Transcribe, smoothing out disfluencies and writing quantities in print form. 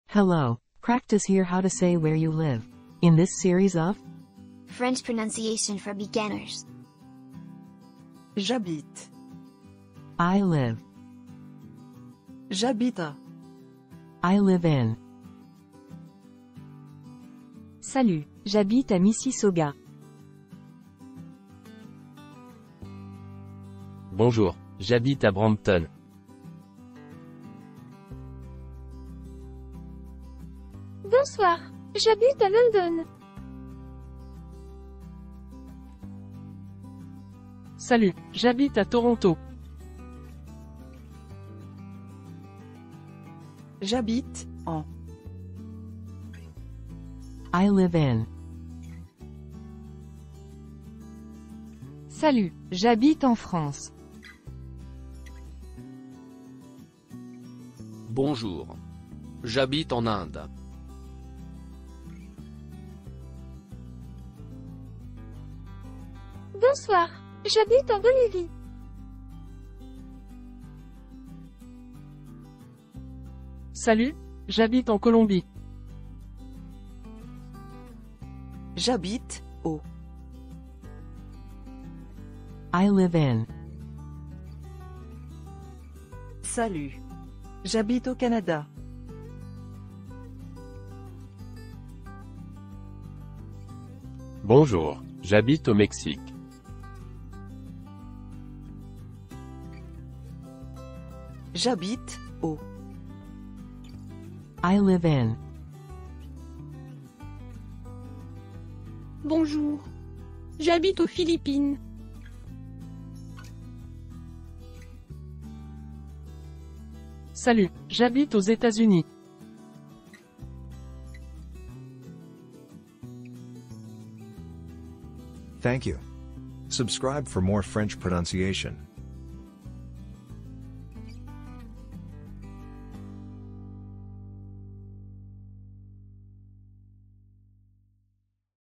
Hello, practice here how to say where you live. In this series of French pronunciation for beginners. J'habite. I live, J'habite à. I live in. Salut, j'habite à Mississauga. Bonjour, j'habite à Brampton. Bonsoir, j'habite à London. Salut, j'habite à Toronto. J'habite en. I live in. Salut, j'habite en France. Bonjour. J'habite en Inde. Bonsoir, j'habite en Bolivie. Salut, j'habite en Colombie. J'habite au. I live in. Salut. J'habite au Canada. Bonjour, j'habite au Mexique. J'habite au. I live in. Bonjour, j'habite aux Philippines. Salut, j'habite aux États-Unis. Thank you. Subscribe for more French pronunciation.